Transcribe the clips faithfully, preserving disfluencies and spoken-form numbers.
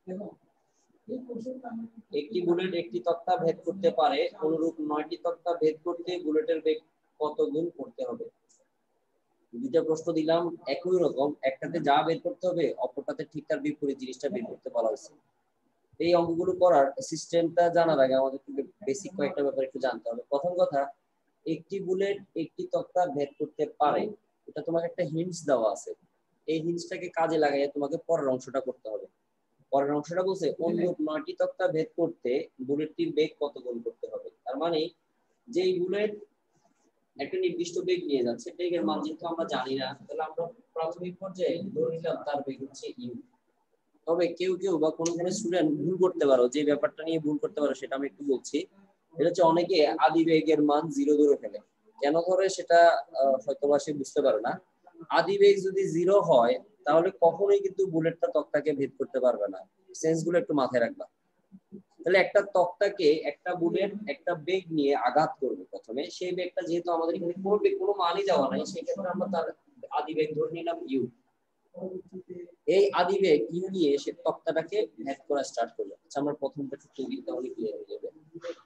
একটি বুলেট একটি তক্তা ভেদ করতে পারে, অনুরূপ নয়টি তক্তা ভেদ করতে বুলেটের বেগ কত গুণ করতে হবে? দুইটা প্রশ্ন দিলাম একই রকম, একটাতে যা বের করতে হবে অপরটাতে ঠিক তার বিপরীত জিনিসটা বের করতে বলা হয়েছে। এই অঙ্কগুলো করার সিস্টেমটা জানার আগে আমাদের বেসিক কয়েকটা ব্যাপার একটু জানতে হবে। প্রথম কথা, একটি বুলেট একটি তক্তা ভেদ করতে পারে, এটা তোমাকে একটা হিন্টস দেওয়া আছে। এই হিন্টসটাকে কাজে লাগাইয়ে তোমাকে পরের অংশটা করতে হবে। পরের অংশটা বলছে অনুরূপ নয়টি তক্তা ভেদ করতে বুলেটটির বেগ কত গুণ করতে হবে। তার মানে যেই বুলেট একটা নির্দিষ্ট বেগ নিয়ে যাচ্ছে, বেগের মান যেহেতু আমরা জানি না, তাহলে আমরা প্রাথমিক পর্যায়ে ধরে নিলাম তার বেগ হচ্ছে ইউ। তবে কেউ কেউ বা কোনো কোনো স্টুডেন্ট ভুল করতে পারো, যে ব্যাপারটা নিয়ে ভুল করতে পারো সেটা আমি একটু বলছি। এটা হচ্ছে অনেকে আদি বেগের মান জিরো ধরে ফেলে। কেন ধরে সেটা হয়তো বা সে বুঝতে পারে না। আদি বেগ যদি জিরো হয় তাহলে কখনোই কিন্তু বুলেটটা তক্তাকে ভেদ করতে পারবে না। সেন্সগুলো একটু মাথায় রাখবা। তাহলে একটা তক্তাকে একটা বুলেট একটা বেগ নিয়ে আঘাত করবে প্রথমে, সেই বেগটা যেহেতু আমাদের এখানে কোনো বেগ কোনো মানই দেওয়া নাই, সেই ক্ষেত্রে আমরা তার আদি বেগ ধরে নিলাম ইউ। এই আদি বেগ ইউ নিয়ে সে তক্তাটাকে ভেদ করা স্টার্ট করলো। আচ্ছা, আমরা প্রথমটা একটু তৈরি তাহলে ক্লিয়ার হয়ে যাবে।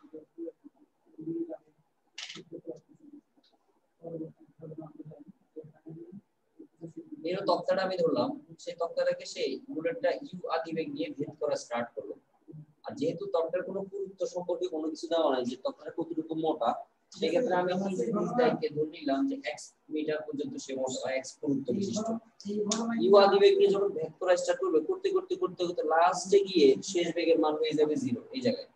এই তক্তাটা আমি ধরলাম, সেই তক্তাটাকে সেই বুলেটটা ইউ আদি বেগ নিয়ে ভেদ করা স্টার্ট করলো। আর যেহেতু তক্তার কোনো পুরুত্ব সম্পর্কে কোনো কিছু দেওয়া নাই যে তক্তাটা কতটুকু মোটা, সেক্ষেত্রে আমি কে ধরে নিলাম যে x মিটার পর্যন্ত সে মোটা বা x পুরুত্ব বিশিষ্ট। ইউ আদি বেগ নিয়ে যখন ভেদ করা স্টার্ট করবে, করতে করতে করতে করতে লাস্টে গিয়ে শেষ বেগের মান হয়ে যাবে জিরো। এই জায়গায়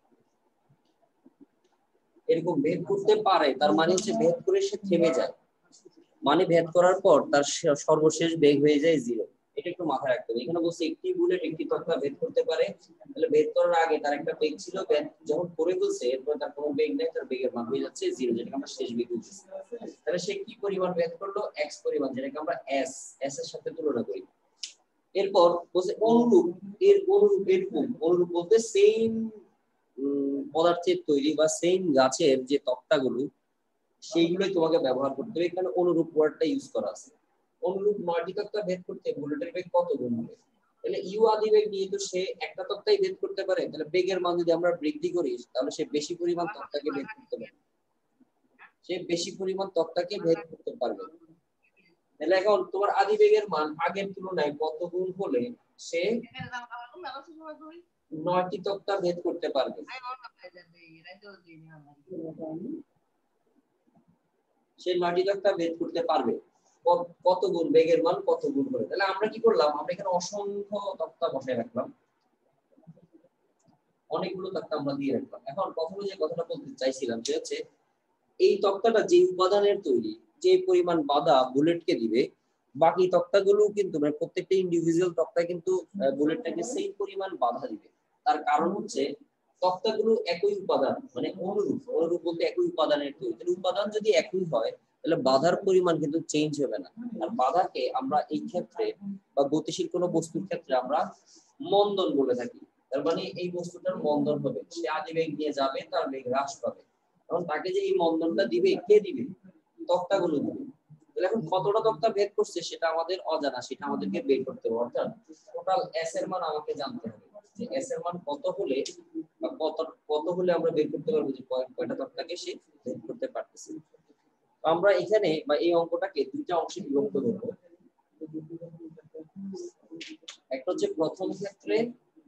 এরকম ভেদ করতে পারে, তার মানে হচ্ছে ভেদ করে সে থেমে যায়, মানে ভেদ করার পর তার সর্বশেষ বেগ হয়ে যায় জিরো। এটা একটু মাথায় রাখতে হবে। এখানে বলছে একটি বুলেট একটি তক্তা ভেদ করতে পারে, তাহলে ভেদ করার আগে তার একটা বেগ ছিল, যখন করে ফেলছে এরপর তার কোনো বেগ নেই, তার বেগের মান হয়ে যাচ্ছে জিরো, যেটাকে আমরা শেষ বেগ বলছি। তাহলে সে কি পরিমাণ ভেদ করলো? এক্স পরিমাণ, যেটাকে আমরা এস এস এর সাথে তুলনা করি। এরপর বলছে অনুরূপ, এর অনুরূপ এরকম অনুরূপ বলতে সেম পদার্থের তৈরি বা সেম গাছের যে তক্তাগুলো সেইগুলোই তোমাকে ব্যবহার করতে হবে। এখানে অনুরূপ ওয়ার্ডটা ইউজ করা আছে। অনুরূপ নয়টি তক্তা ভেদ করতে বুলেটের বেগ কত গুণ হবে? তাহলে ইউ আদি বেগ নিয়ে তো সে একটা তক্তাই ভেদ করতে পারে, তাহলে বেগের মান যদি আমরা বৃদ্ধি করি তাহলে সে বেশি পরিমাণ তক্তাকে ভেদ করতে পারবে, সে বেশি পরিমাণ তক্তাকে ভেদ করতে পারবে। তাহলে এখন তোমার আদি বেগের মান আগের তুলনায় কত গুণ হলে সে নয়টি তক্তা ভেদ করতে পারবে? সে নয়টি তক্তা ভেদ করতে পারবে কত গুণ, বেগের মান কত গুণ করে। তাহলে আমরা কি করলাম, আমরা এখানে অসংখ্য তক্তা বসায় রাখলাম, অনেকগুলো তক্তা আমরা দিয়ে রাখলাম। এখন প্রথমে যে কথাটা বলতে চাইছিলাম যে হচ্ছে এই তক্তাটা যে উপাদানের তৈরি, যে পরিমাণ বাধা বুলেটকে দিবে, বাকি তক্তাগুলো কিন্তু মানে প্রত্যেকটা ইন্ডিভিজুয়াল তক্তা কিন্তু বুলেটটাকে সেই পরিমাণ বাধা দিবে। তার কারণ হচ্ছে তক্তাগুলো একই উপাদান, মানে অনুরূপ, অনুরূপ বলতে একই উপাদানের তৈরি। তাহলে উপাদান যদি একই হয় তাহলে বাধার পরিমাণ কিন্তু চেঞ্জ হবে না। আর বাধাকে আমরা এই ক্ষেত্রে বা গতিশীল কোনো বস্তুর ক্ষেত্রে আমরা মন্দন বলে থাকি। তার মানে এই বস্তুটার মন্দন হবে, সে আদি বেগ নিয়ে যাবে, তার বেগ হ্রাস পাবে। এখন তাকে যে এই মন্দনটা দিবে, কে দিবে? তক্তাগুলো দিবে। তাহলে এখন কতটা তক্তা ভেদ করছে সেটা আমাদের অজানা, সেটা আমাদেরকে বের করতে হবে। অর্থাৎ টোটাল এস এর মান আমাকে জানতে হবে, যে এস এর মান কত হলে বা কত কত হলে আমরা বের করতে পারবো যে কয়টা তক্তাকে সে ভেদ করতে পারতেছে। আমরা এখানে বা এই অঙ্কটাকে দুইটা অংশে বিভক্ত করব। একটা হচ্ছে প্রথম ক্ষেত্রে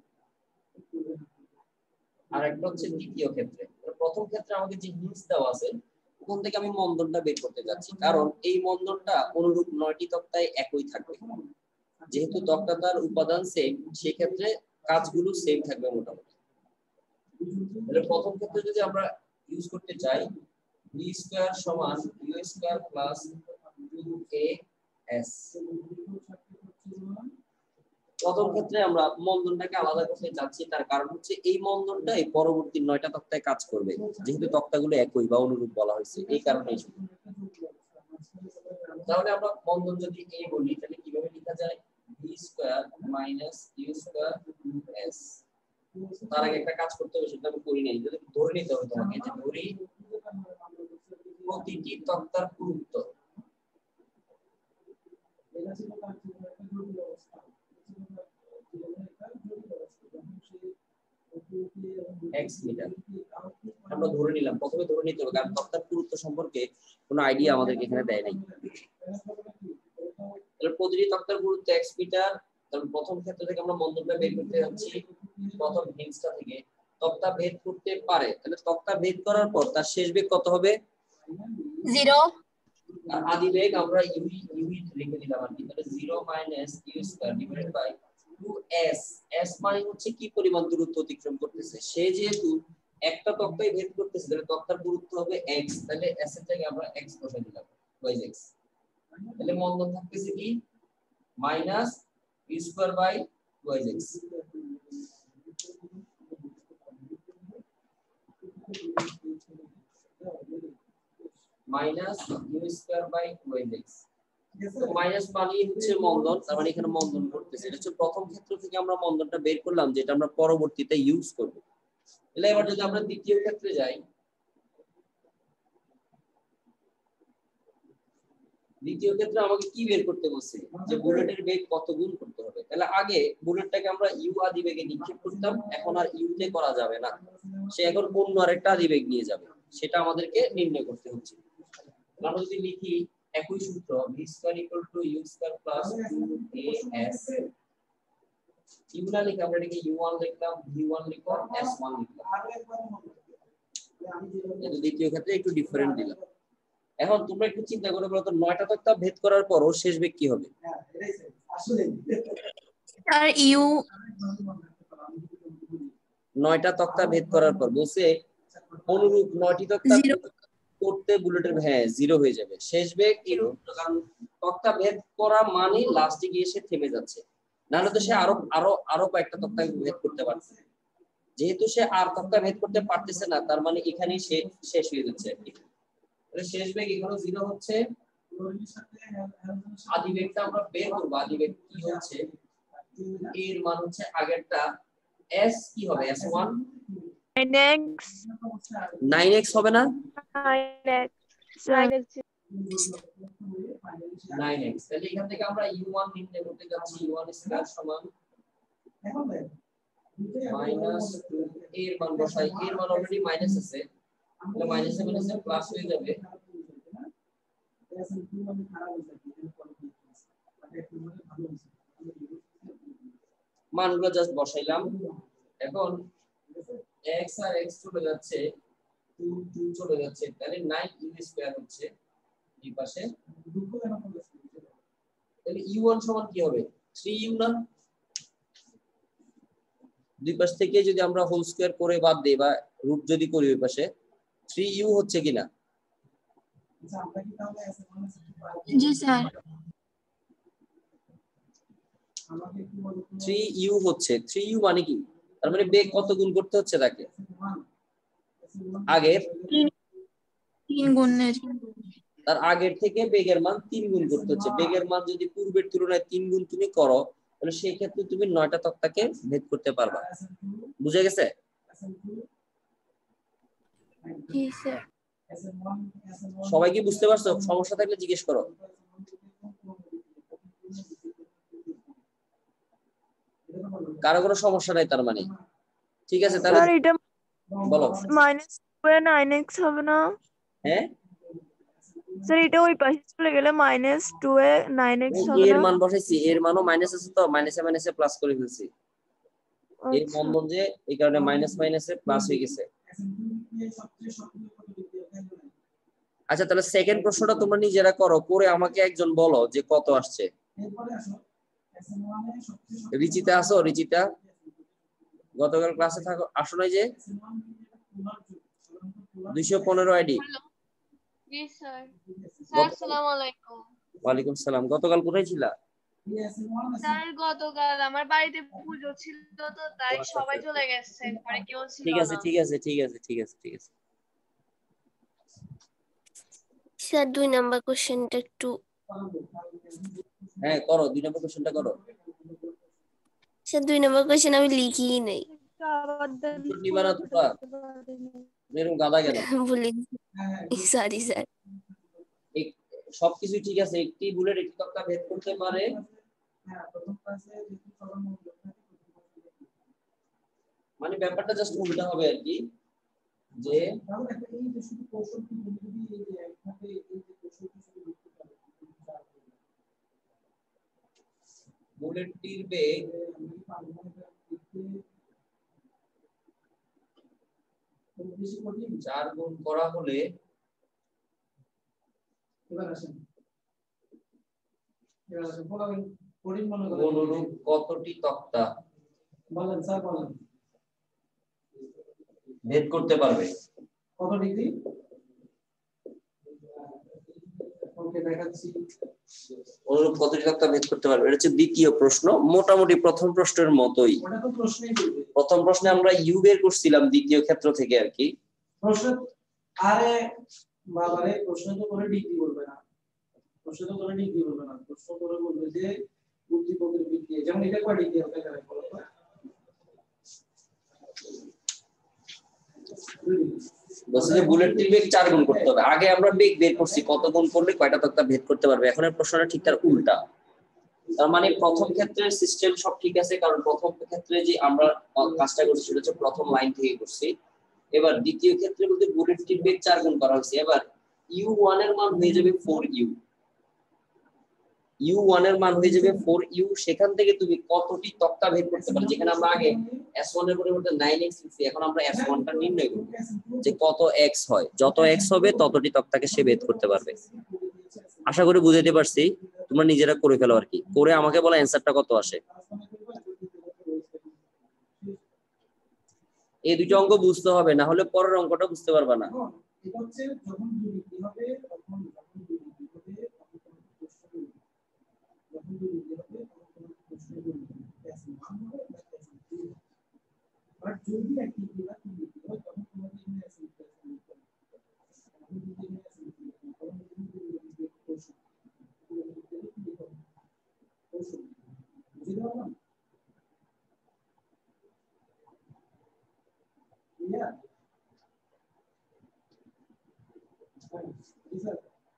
আর একটা হচ্ছে দ্বিতীয় ক্ষেত্রে। প্রথম ক্ষেত্রে আমাকে যে হিন্টস দেওয়া আছে ওখান থেকে আমি মন্দনটা বের করতে যাচ্ছি, কারণ এই মন্দনটা অনুরূপ নয়টি তক্তায় একই থাকবে। যেহেতু তক্তাটার উপাদান সেম, সেই ক্ষেত্রে কাজগুলো সেম থাকবে মোটামুটি। তাহলে প্রথম ক্ষেত্রে যদি আমরা ইউজ করতে চাই v স্কয়ার সমান u স্কয়ার প্লাস টু এ এস, প্রথম ক্ষেত্রে আমরা মন্দনটাকে আলাদা করতে চাচ্ছি। তার কারণ হচ্ছে এই মন্দনটাই পরবর্তী নয়টা তক্তায় কাজ করবে, যেহেতু তক্তাগুলো একই বা অনুরূপ বলা হয়েছে, এই কারণে। তাহলে আমরা মন্দন যদি a বলি তাহলে কিভাবে লেখা যায়? v square minus u square s। তার আগে একটা কাজ করতে হবে, সেটা আমি করি নাই, যদি ধরে নিতে হবে তোমাকে, যে ধরি প্রতিটি তক্তার পুরুত্ব x মিটার আমরা ধরে নিলাম, প্রথমে ধরে নিতে হবে কারণ তক্তার পুরুত্ব সম্পর্কে কোনো আইডিয়া আমাদেরকে এখানে দেয় নাই। তাহলে প্রতিটি তক্তার পুরুত্ব x মিটার। তাহলে প্রথম ক্ষেত্র থেকে আমরা মন্দনটা বের করতে যাচ্ছি, প্রথম হিংসটা থেকে তক্তা ভেদ করতে পারে, তাহলে তক্তা ভেদ করার পর তার শেষ বেগ কত হবে? জিরো। আর আদি বেগ আমরা ইউ ইউ লিখে দিলাম আর কি, তাহলে zero minus u square divided by two s. S মানে হচ্ছে কি পরিমাণ দূরত্ব অতিক্রম করতেছে, সে যেহেতু একটা তক্তাই ভেদ করতেছে তাহলে তক্তার দূরত্ব হবে x, তাহলে s এর জায়গায় আমরা x বসাই দিলাম, y x। তাহলে মন্দন থাকতেছে কি minus u square by y x, minus u square by y x। তো মাইনাস মানে হচ্ছে মন্দন, তার মানে এখানে মন্দন করতেছে। এটা হচ্ছে প্রথম ক্ষেত্র থেকে আমরা মন্দনটা বের করলাম, যেটা আমরা পরবর্তীতে ইউজ করব। তাহলে এবার যদি আমরা দ্বিতীয় ক্ষেত্রে যাই, দ্বিতীয় ক্ষেত্রে আমাকে কি বের করতে বলছে যে বুলেটের বেগ কত গুণ করতে হবে। তাহলে আগে বুলেটটাকে আমরা ইউ আদি বেগে নিক্ষেপ করতাম, এখন আর ইউ তে করা যাবে না, সে এখন অন্য আরেকটা আদি বেগ নিয়ে যাবে, সেটা আমাদেরকে নির্ণয় করতে হচ্ছে। আমরা যদি লিখি একই সূত্র v square equal to u square plus two A s, u না লিখে আমরা এটাকে ইউ ওয়ান লিখলাম, ভি ওয়ান লিখলাম, এস ওয়ান লিখলাম। এটা দ্বিতীয় ক্ষেত্রে একটু ডিফারেন্ট দিলাম। এখন তোমরা একটু চিন্তা করে বলো তো নয়টা তক্তা ভেদ করার পর ওর শেষ বেগ কি হবে? আর ইউ নয়টা তক্তা ভেদ করার পর বলছে অনুরূপ নয়টি তক্তা করতে বুলেটের হ্যাঁ জিরো হয়ে যাবে, শেষ বেগ জিরো, কারণ তক্তা ভেদ করা মানে লাস্টে গিয়ে সে থেমে যাচ্ছে, নাহলে তো সে আরো আরো আরো কয়েকটা তক্তা ভেদ করতে পারছে। যেহেতু সে আর তক্তা ভেদ করতে পারতেছে না, তার মানে এখানেই সে শেষ হয়ে যাচ্ছে আর কি। তাহলে শেষ বেগ এখানে জিরো হচ্ছে। আদি বেগটা আমরা বের করব, আদি বেগ কি হচ্ছে, এর মান হচ্ছে আগেরটা s কি হবে এস ওয়ান নাইন এক্স হবে না, নাইন এক্স। তাহলে এখান থেকে আমরা ইউ ওয়ান নির্ণয় করতে যাচ্ছি, ইউ ওয়ান স্কয়ার সমান মাইনাস টু এর মান বসাই, এর মান অলরেডি মাইনাস আছে, তাহলে মাইনাস এ মাইনাস প্লাস হয়ে যাবে, মানগুলো জাস্ট বসাইলাম। এখন x আর x চলে যাচ্ছে, টু টু চলে যাচ্ছে, তাহলে নাইন ইউ স্কয়ার হচ্ছে এই পাশে। তাহলে ইউ ওয়ান সমান কি হবে থ্রি ইউ না, দুই পাশ থেকে যদি আমরা হোল স্কয়ার করে বাদ দেই বা রুট যদি করি ওই পাশে, থ্রি ইউ হচ্ছে কিনা? জি স্যার। থ্রি ইউ হচ্ছে, থ্রি ইউ মানে কি, তার মানে বেগ কত গুণ করতে হচ্ছে তাকে? আগের তিন গুণের, তার আগের থেকে বেগের মান তিন গুণ করতে হচ্ছে। বেগের মান যদি পূর্বের তুলনায় তিন গুণ তুমি করো, তাহলে সেই ক্ষেত্রে তুমি নয়টা তক্তাকে ভেদ করতে পারবা। বুঝে গেছে? জি স্যার। সবাই কি বুঝতে পারছো? সমস্যা থাকলে জিজ্ঞেস করো। কারো কোনো সমস্যা নাই তার মানে? ঠিক আছে, তাহলে স্যার এটা বলো। Minus two a nine x হবে না? হ্যাঁ স্যার এটা ওই পাশে চলে গেলে minus two a nine x হবে এর না? মান বসাইছি, এর মানও মাইনাস আছে তো মাইনাসে মাইনাসে প্লাস করে ফেলছি। এই আচ্ছা বন্ধন যে এই কারণে মাইনাস মাইনাসে প্লাস হয়ে গেছে। আচ্ছা তাহলে সেকেন্ড প্রশ্নটা তোমরা নিজেরা করো, করে আমাকে একজন বলো যে কত আসছে। রিচিতা আসো? রিচিতা গতকাল ক্লাসে থাকো, আসো নাই যে? দুইশো পনেরো আইডি। জি স্যার। স্যার আসসালামু আলাইকুম। ওয়ালাইকুম সালাম। গতকাল কোথায় ছিলা? স্যার গতকাল আমার বাড়িতে পুজো ছিল তো তাই সবাই চলে গেছে, ঘরে কেউ ছিল ঠিক আছে না। ঠিক আছে ঠিক আছে ঠিক আছে ঠিক আছে। স্যার দুই নাম্বার কোশ্চেনটা একটু। হ্যাঁ করো, দুই নম্বর কোশ্চেনটা করো। স্যার দুই নাম্বার কোশ্চেন আমি লিখিই নাই, নিবা না তোমরা? এরকম গাদা কেন? ভুলে সরি স্যার। সবকিছু ঠিক আছে, একটি বুলেট একটি তক্তা ভেদ করতে পারে, মানে ব্যাপারটা জাস্ট উল্টা হবে আর কি, যে বুলেটটির বেগ চার গুণ করা হলে অনুরূপ কতটি তক্তা বলেন স্যার বলেন ভেদ করতে পারবে? কত ডিগ্রি? ওকে দেখাচ্ছি। অনুরূপ কতটি তক্তা ভেদ করতে পারবে, এটা হচ্ছে দ্বিতীয় প্রশ্ন, মোটামুটি প্রথম প্রশ্নের মতোই। ওটা তো প্রশ্নই বলবে। প্রথম প্রশ্নে আমরা ইউ বের করছিলাম দ্বিতীয় ক্ষেত্র থেকে আর কি। প্রশ্ন আরে বাবারে প্রশ্ন তো করে ডিগ্রি বলবে না, প্রশ্ন তো করে ডিগ্রি বলবে না, প্রশ্ন করে বলবে যে উদ্দীপকের বিক্রিয়া, যেমন এটা কয় ডিগ্রি হতে পারে বলো তো? বলছে যে বুলেটটির বেগ চার গুণ করতে হবে। আগে আমরা বেগ বের করছি কত গুণ করলে কয়টা তক্তা ভেদ করতে পারবে, এখন এর প্রশ্নটা ঠিক তার উল্টা। তার মানে প্রথম ক্ষেত্রের সিস্টেম সব ঠিক আছে, কারণ প্রথম ক্ষেত্রে যে আমরা কাজটা করছি সেটা হচ্ছে প্রথম লাইন থেকে করছি। এবার দ্বিতীয় ক্ষেত্রে বলতে বুলেটটির বেগ চার গুণ করা হয়েছে। এবার ইউ ওয়ান এর মান হয়ে যাবে ফোর ইউ, ইউ ওয়ান এর মান হয়ে যাবে ফোর ইউ। সেখান থেকে তুমি কতটি তক্তা ভেদ করতে পারো, যেখানে আমরা আগে এস ওয়ান এর পরিবর্তে নাইন এক্স লিখছি, এখন আমরা এস ওয়ান টা নির্ণয় করব যে কত এক্স হয়, যত এক্স হবে ততটি তক্তাকে সে ভেদ করতে পারবে। আশা করি বুঝাইতে পারছি, তোমরা নিজেরা করে ফেলো আর কি, করে আমাকে বলো অ্যানসারটা কত আসে। এই দুটো অঙ্ক বুঝতে হবে, না হলে পরের অঙ্কটা বুঝতে পারবা না। এটা হচ্ছে যখন দুই ডিগ্রি হবে তখন যখন দুই ডিগ্রি হবে তখন দুই ডিগ্রি হবে তখন প্রশ্ন করবে এস ওয়ান হবে না এস টু। বাট যদি এক ডিগ্রি বা দুই ডিগ্রি হয় তখন তোমাকে এখানে এস টু লিখতে হবে। তখন যদি এখানে এস টু লিখতে হবে তখন যদি দুই ডিগ্রি প্রশ্ন প্রশ্ন বুঝতে পারলাম? Yeah. Yes, sir.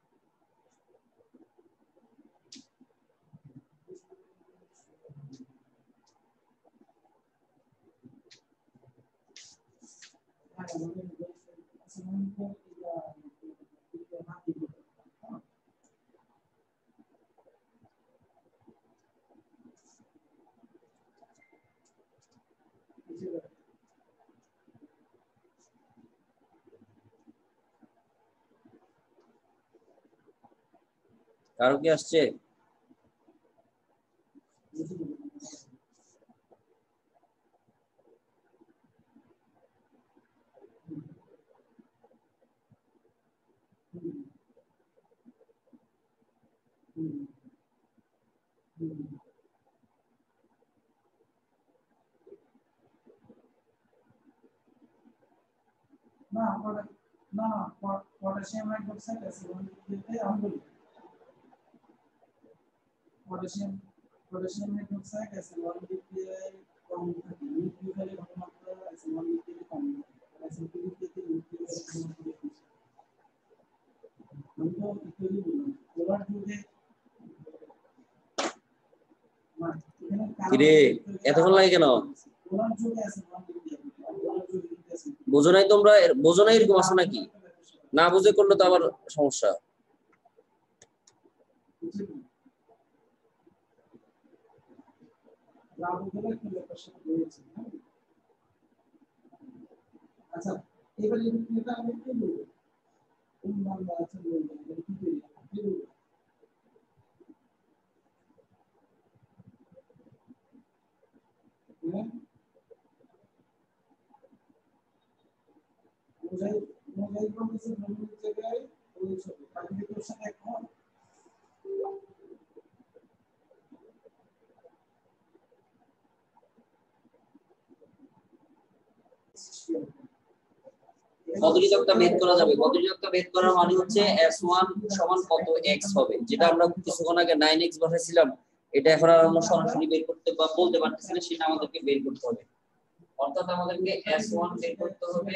কারো কি আসছে? না না পটাশিয়াম হাইড্রোক্সাইড অ্যাসিড আমি বলি পটাশিয়াম পটাশিয়াম হাইড্রোক্সাইড অ্যাসিড বিক্রিয়ায় কম থাকে, নিউক্লিওফিলের ঘনমাত্রা অ্যাসিড বিক্রিয়ায় কম থাকে, অ্যাসিড বিক্রিয়াতে নিউক্লিওফিলের ঘনমাত্রা বেশি। আমি তো ইকুয়ালি বললাম পোলার যুগে না এখানে কিরে এতক্ষণ লাগে কেন? পোলার যুগে অ্যাসিড বিক্রিয়া পোলার যুগে অ্যাসিড বোঝো নাই তোমরা? বোঝো নাই এরকম আছে নাকি? না বুঝে করলে তো আবার সমস্যা। আচ্ছা এবার এটা আমি কি বলবো কোন বাংলা আছে বলবো কি বলবো কি বলবো হ্যাঁ মোজাই মোজাই কমিশন নমুনা জায়গায় ওই ছবি প্রাকৃতিক কোশ্চেন এখন কতটি তক্তা ভেদ করা যাবে? কতটি তক্তা ভেদ করার মানে হচ্ছে এস ওয়ান সমান কত এক্স হবে, যেটা আমরা কিছুক্ষণ আগে নাইন এক্স বসাইছিলাম, এটা এখন আর আমরা সরাসরি বের করতে বা বলতে পারতেছি না, সেটা আমাদেরকে বের করতে হবে। অর্থাৎ আমাদেরকে এস ওয়ান বের করতে হবে।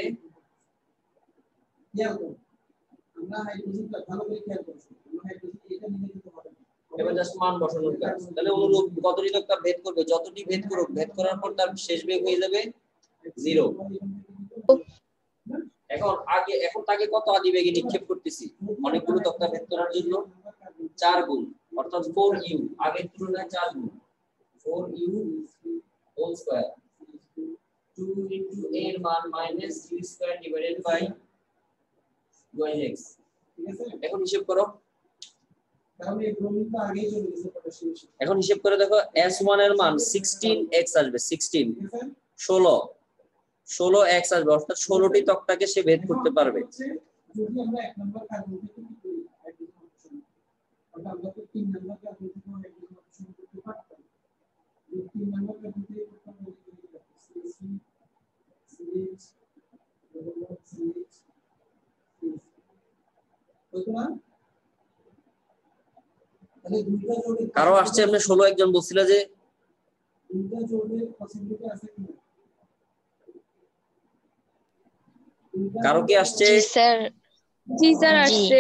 আমরা হাইড্রোজেনটা ভালো করে খেয়াল করছি, আমরা হাইড্রোজেন এটা নিয়ে দিতে হবে। এবার জাস্ট মান বসানোর কাজ। তাহলে অনুরূপ কতটি তক্তা ভেদ করবে, যতটি ভেদ করুক, ভেদ করার পর তার শেষ বেগ হয়ে যাবে জিরো। এখন আগে এখন তাকে কত আদিবেগে নিক্ষেপ করতেছি অনেকগুলো তক্তা ভেদ করার জন্য চার গুণ অর্থাৎ ফোর ইউ আগের তুলনায় চার গুণ four u whole square two into a এর মান minus u square divided by one x. ঠিক আছে, এখন হিসাব করো। তাহলে এই প্রবলেমটা আগেই চলে গেছে পটাশিয়াম। এখন হিসাব করে দেখো এস ওয়ান এর মান সিক্সটিন এক্স আসবে সিক্সটিন ষোলো ষোলো এক্স আসবে অর্থাৎ ষোলোটি তক্তাকে সে ভেদ করতে পারবে। যদি আমরা এক নম্বর কার্বনকে কি করি হাইড্রোজেন অপশন তাহলে আমরা তো তিন নম্বর কার্বনকে হাইড্রোজেন অপশন করতে পারতাম। এই তিন নম্বর কার্বনকে করতাম সিএসি সিএইচ ডবল সিএইচ কত না তাহলে দুইটা জোড়ে কারো আসছে আপনি ষোলো একজন বলছিল যে দুইটা জোড়ে পসিবিলিটি আছে কি কারো কি আসছে? জি স্যার, জি স্যার আসছে।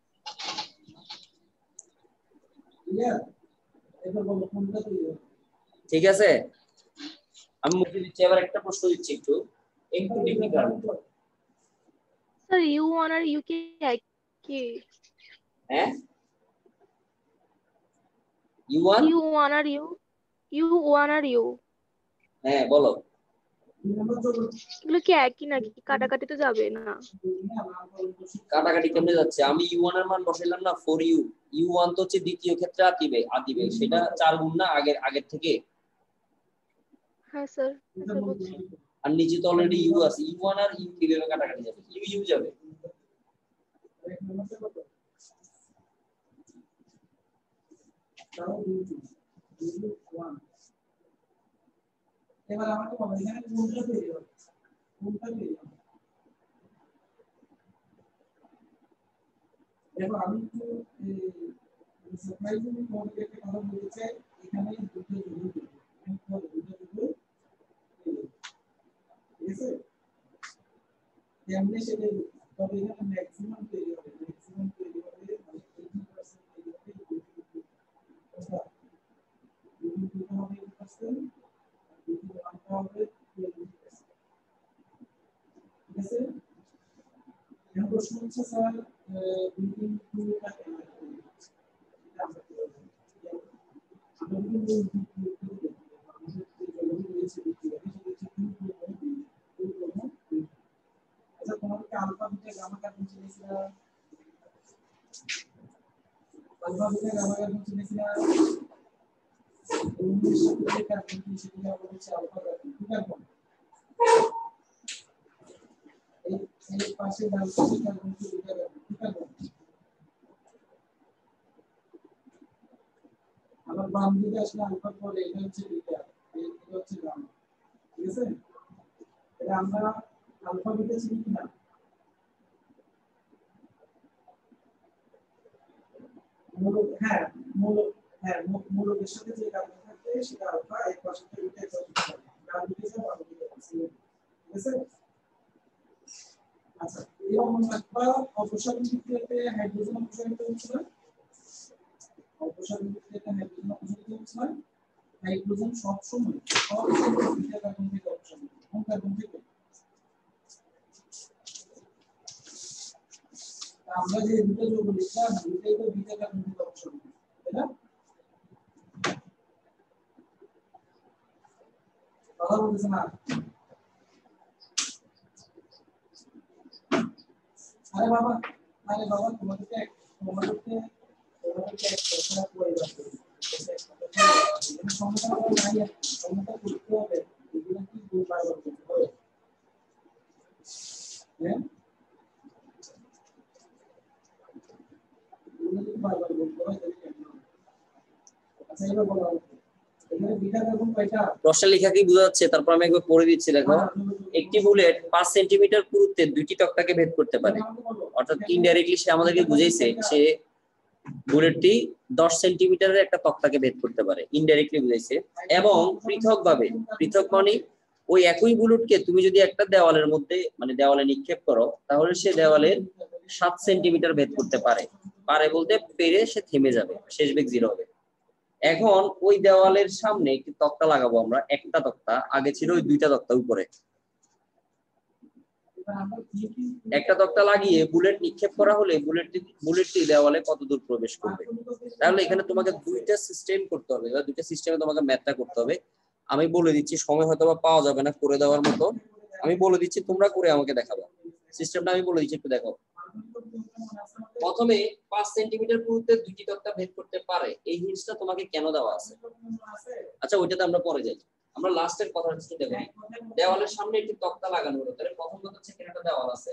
ঠিক আছে, আমি মুখে দিচ্ছি। এবার একটা প্রশ্ন দিচ্ছি একটু একটু ডিফিকাল্ট। স্যার ইউ ওয়ান আর ইউ কি কি? হ্যাঁ ইউ ওয়ান ইউ ওয়ান আর ইউ ইউ ওয়ান আর ইউ হ্যাঁ বলো এগুলো কি একই নাকি? কাটাকাটি তো যাবে না? কাটাকাটি কেমনে যাচ্ছে? আমি ইউ ওয়ান এর মান বসাইলাম না ফোর ইউ ইউ ওয়ান তো হচ্ছে দ্বিতীয় ক্ষেত্রে আদিবে আদিবে সেটা চার গুণ না আগের আগের থেকে। হ্যাঁ স্যার, স্যার বুঝছি। আর নিচে তো অলরেডি ইউ আছে, ইউ ওয়ান আর ইউ কিভাবে কাটাকাটি যাবে? ইউ ইউ যাবে। এবার আমাকে বলো এখানে কোনটা তৈরি হবে কোনটা তৈরি হবে। দেখো আমি একটু সারপ্রাইজিং তোমাদেরকে একটা কথা বলতে চাই। এখানে দুটো জুড়ে দেব এখানে দুটো জুড়ে ঠিক আছে কেমনে সেটা তবে এখানে ম্যাক্সিমাম তৈরি হবে ম্যাক্সিমাম তৈরি হবে মানে eighty percent তৈরি হবে আচ্ছা দুটো হবে eighty percent দুটো আনটা হবে twenty percent ঠিক আছে। এখন প্রশ্ন হচ্ছে স্যার দুটো টুটা কেন এটা আমরা কি বলবো আমরা কিন্তু আমাদের যে রয়েছে আচ্ছা তোমাকে আলফা বিটা গামা কার্বন চিনেছিলা আলফা বিটা গামা কার্বন চিনেছিলা উনিশ সাথে কার্বন কি সেটা বলছে আলফা কার্বন কি কার্বন এই এই পাশে ডান পাশে কার্বন কি বিটা কার্বন কি কার্বন আবার বাম দিকে আসলে আলফা পরে এটা হচ্ছে বিটা এটা হচ্ছে গামা ঠিক আছে। এটা আমরা আলফা বিটা চিনি কিনা মূলক হ্যাঁ মূলক হ্যাঁ মূলকের সাথে যে কার্বন থাকে সেটা আলফা এক পাশে বিটা এক পাশে ডান দিকে সব বাম দিকে আছে ঠিক আছে। আচ্ছা এরকম একটা অপসারণ বিক্রিয়াতে হাইড্রোজেন অপসারিত হচ্ছে না অপসারণ বিক্রিয়াতে হাইড্রোজেন অপসারিত হচ্ছে না হাইড্রোজেন সব সময় সব সময় বিটা কার্বন থেকে অপসারিত কোন কার্বন থেকে আমরা যে দুটো যোগ লিখলাম দুটোই তো বিটা কার্বন থেকে অপসারিত তাই না কথা বলতেছ না আরে বাবা আরে বাবা তোমাদেরকে তোমাদেরকে তোমাদেরকে এক কথা বলে যাচ্ছে এই সমস্যা নাই সমস্যা করতে হবে এগুলো কি দুবার করতে হবে হ্যাঁ এগুলো কি বারবার বলতে হবে আচ্ছা এবার বলো এখানে বিটা কার্বন কয়টা প্রশ্ন লেখা কি বোঝা যাচ্ছে? তারপর আমি একবার পড়ে দিচ্ছি। দেখো একটি বুলেট পাঁচ সেন্টিমিটার পুরুত্বে দুইটি তক্তাকে ভেদ করতে পারে অর্থাৎ ইনডাইরেক্টলি সে আমাদেরকে বুঝাইছে সে বুলেটটি দশ সেন্টিমিটারের একটা তক্তাকে ভেদ করতে পারে ইনডাইরেক্টলি বুঝাইছে এবং পৃথকভাবে পৃথক মানে ওই একই বুলেটকে তুমি যদি একটা দেওয়ালের মধ্যে মানে দেওয়ালে নিক্ষেপ করো তাহলে সে দেওয়ালের সাত সেন্টিমিটার ভেদ করতে পারে পারে বলতে পেরে সে থেমে যাবে শেষ বেগ জিরো হবে। এখন ওই দেওয়ালের সামনে একটি তক্তা লাগাবো আমরা একটা তক্তা আগে ছিল ওই দুইটা তক্তা উপরে একটা তক্তা লাগিয়ে বুলেট নিক্ষেপ করা হলে বুলেটটি বুলেটটি দেওয়ালে কত দূর প্রবেশ করবে। তাহলে এখানে তোমাকে দুইটা সিস্টেম করতে হবে বা দুইটা সিস্টেমে তোমাকে ম্যাথটা করতে হবে। আমি বলে দিচ্ছি, সময় হয়তো বা পাওয়া যাবে না করে দেওয়ার মতো, আমি বলে দিচ্ছি তোমরা করে আমাকে দেখাবো। সিস্টেমটা আমি বলে দিচ্ছি, একটু দেখো। প্রথমে পাঁচ সেন্টিমিটার পুরুত্বে দুইটি তক্তা ভেদ করতে পারে, এই হিন্টসটা তোমাকে কেন দেওয়া আছে? আচ্ছা ওইটাতে আমরা পরে যাই, আমরা লাস্টের কথা হচ্ছে দেখো দেওয়ালের সামনে একটি তক্তা লাগানো হলো। তাহলে প্রথম কথা হচ্ছে এখানে একটা দেওয়াল আছে,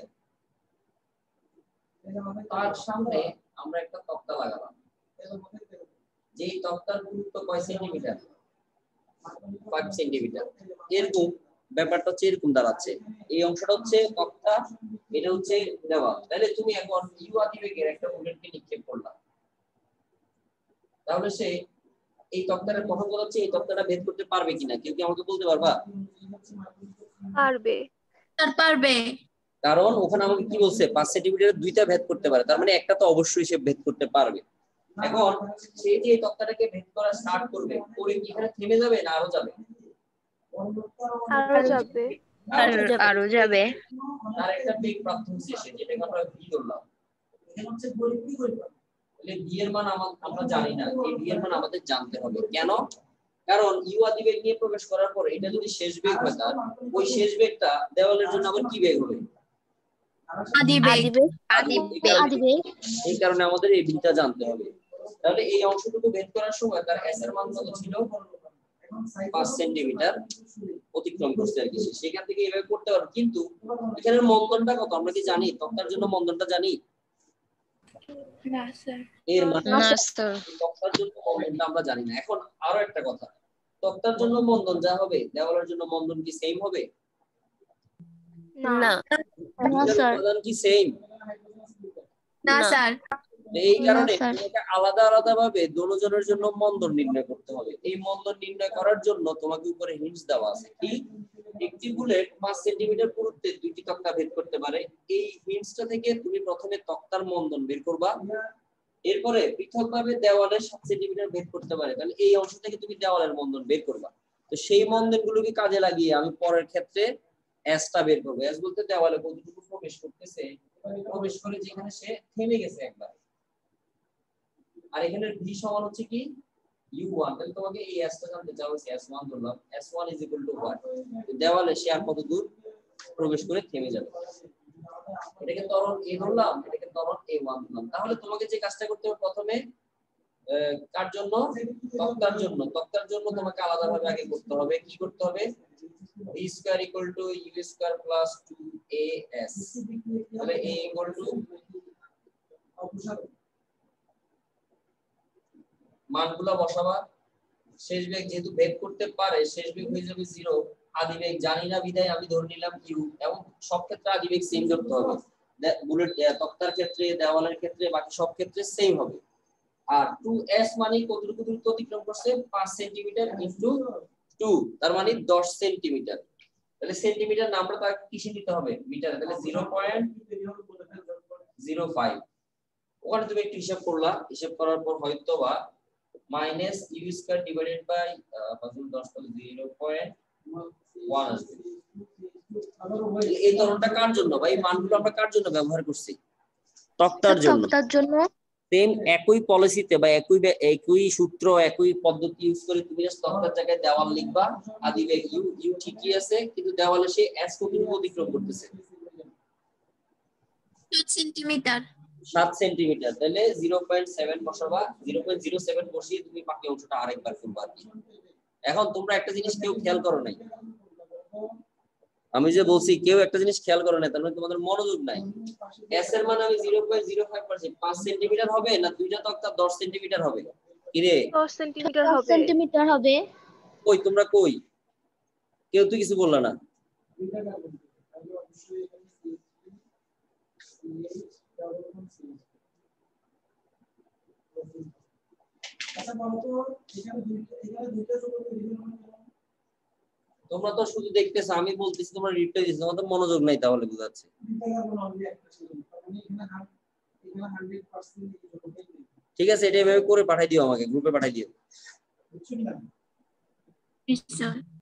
তার সামনে আমরা একটা তক্তা লাগালাম, যেই তক্তার পুরুত্ব কয় সেন্টিমিটার? পাঁচ সেন্টিমিটার। এরকম ব্যাপারটা হচ্ছে এরকম দাঁড়াচ্ছে, এই অংশটা হচ্ছে তক্তা, এটা হচ্ছে দেওয়াল। তাহলে তুমি এখন ইউ আদিবেগের একটা বুলেটকে নিক্ষেপ করলা, তাহলে সে এই তক্তাটা প্রথম কথা হচ্ছে এই তক্তাটা ভেদ করতে পারবে কিনা, কেউ কি আমাকে বলতে পারবা? পারবে। স্যার পারবে, কারণ ওখানে আমাকে কি বলছে পাঁচ সেন্টিমিটার দুইটা ভেদ করতে পারে, তার মানে একটা তো অবশ্যই সে ভেদ করতে পারবে। এখন সে যে এই তক্তাটাকে ভেদ করা স্টার্ট করবে, করে কি এখানে থেমে যাবে না আরো যাবে? আরো যাবে। আরো যাবে। তার একটা বেগ প্রাপ্ত হচ্ছে সে, যেটাকে আমরা ভি ধরলাম। এখানে হচ্ছে বলি কি করব, তাহলে ভি এর মান আমরা জানি না, এই ভি এর মান আমাদের জানতে হবে। কেন? কারণ ইউ আদিবেগ নিয়ে প্রবেশ করার পর এটা যদি শেষ বেগ হয়, তার ওই শেষ বেগটা দেওয়ালের জন্য আবার কি বেগ হবে? আদিবেগ। আদিবেগ। এই কারণে আমাদের এই ভিটা জানতে হবে। তাহলে এই অংশটুকু বের করার সময় তার এস এর মান কত ছিল? পাঁচ সেন্টিমিটার অতিক্রম করছে আর কি। সেখান থেকে এইভাবে করতে পারবো, কিন্তু এখানে মন্দনটা কত আমরা কি জানি? তক্তার জন্য মন্দনটা জানি? না স্যার। এর মানে তক্তার জন্য মন্দনটা আমরা জানি না। এখন আরো একটা কথা, তক্তার জন্য মন্দন যা হবে দেওয়ালের জন্য মন্দন কি সেম হবে? না উপাদান কি সেম? না স্যার। এই কারণে তোমাকে আলাদা আলাদা ভাবে দোনোজনের জন্য মন্দন নির্ণয় করতে হবে। এই মন্দন নির্ণয় করার জন্য তোমাকে উপরে হিন্টস দেওয়া আছে কি, একটি বুলেট পাঁচ সেন্টিমিটার পুরুত্বে দুইটি তক্তা ভেদ করতে পারে। এই হিন্টসটা থেকে তুমি প্রথমে তক্তার মন্দন বের করবা, এরপরে পৃথকভাবে দেওয়ালের সাত সেন্টিমিটার ভেদ করতে পারে, তাহলে এই অংশ থেকে তুমি দেওয়ালের মন্দন বের করবা। তো সেই মন্দনগুলোকে কাজে লাগিয়ে আমি পরের ক্ষেত্রে এসটা বের করবো। এস বলতে দেওয়ালে কতটুকু প্রবেশ করতেছে, প্রবেশ করে যেখানে সে থেমে গেছে একবার। আর এখানে ভি সমান হচ্ছে কি ইউ ওয়ান। তাহলে তোমাকে এই এসটা জানতে চাও, এস ওয়ান ধরলাম, s one is equal to what? দেওয়ালে সে আর কত দূর প্রবেশ করে থেমে যাবে। এটাকে ত্বরণ এ ধরলাম, এটাকে ত্বরণ এ ওয়ান ধরলাম। তাহলে তোমাকে যে কাজটা করতে হবে প্রথমে কার জন্য? তক্তার জন্য। তক্তার জন্য তোমাকে আলাদাভাবে আগে করতে হবে, কি করতে হবে? v square equal to u square plus two A s. তাহলে a ইকুয়াল টু মানগুলো বসাবা, শেষ বেগ যেহেতু ভেদ করতে পারে শেষ বেগ হয়ে যাবে জিরো। আদি বেগ জানি না বিধায় আমি ধরে নিলাম ইউ, এবং সব ক্ষেত্রে আদি বেগ সেম ধরতে হবে। বুলেট তক্তার ক্ষেত্রে, দেওয়ালের ক্ষেত্রে, বাকি সব ক্ষেত্রে সেম হবে। আর টু এস মানে কতটুকু দূরত্ব অতিক্রম করছে? পাঁচ সেন্টিমিটার ইনটু টু, তার মানে দশ সেন্টিমিটার। তাহলে সেন্টিমিটার না আমরা তাকে কিসে নিতে হবে? মিটারে। তাহলে জিরো পয়েন্ট জিরো ফাইভ। ওখানে তুমি একটু হিসাব করলা, হিসাব করার পর হয়তো বা minus u square divided by দশ তাহলে জিরো পয়েন্ট ওয়ান আসবে। এই ধরনটা কার জন্য ভাই? মানগুলো আমরা কার জন্য ব্যবহার করছি? তক্তার জন্য। তক্তার জন্য। সেম একই পলিসিতে বা একই একই সূত্র একই পদ্ধতি ইউজ করে তুমি জাস্ট তক্তার জায়গায় দেওয়াল লিখবা, আদি বেগ ইউ, ইউ ঠিকই আছে, কিন্তু দেওয়ালে সে এস কতটুকু অতিক্রম করতেছে? সাত সেন্টিমিটার। সাত সেন্টিমিটার। তাহলে জিরো পয়েন্ট সেভেন বসাবা, জিরো পয়েন্ট জিরো সেভেন বসিয়ে তুমি বাকি অংশটা আরেকবার করবা আর কি। এখন তোমরা একটা জিনিস কেউ খেয়াল করো নাই, আমি যে বলছি কেউ একটা জিনিস খেয়াল করো না, তার মানে তোমাদের মনোযোগ নাই। এস এর মান আমি জিরো পয়েন্ট জিরো ফাইভ পারছি, পাঁচ সেন্টিমিটার হবে না দুইটা তক্তা দশ সেন্টিমিটার হবে? কি রে? দশ সেন্টিমিটার দশ হবে। সেন্টিমিটার হবে। কই তোমরা কই? কেউ তো কিছু বললা না। তোমরা তো শুধু দেখতেছো, আমি বলতেছি তোমরা রিপ্লাই দিচ্ছ, তোমাদের মনোযোগ নাই তাহলে বুঝাচ্ছে। ঠিক আছে, এটা এভাবে করে পাঠাই দিও, আমাকে গ্রুপে পাঠাই দিও। স্যার।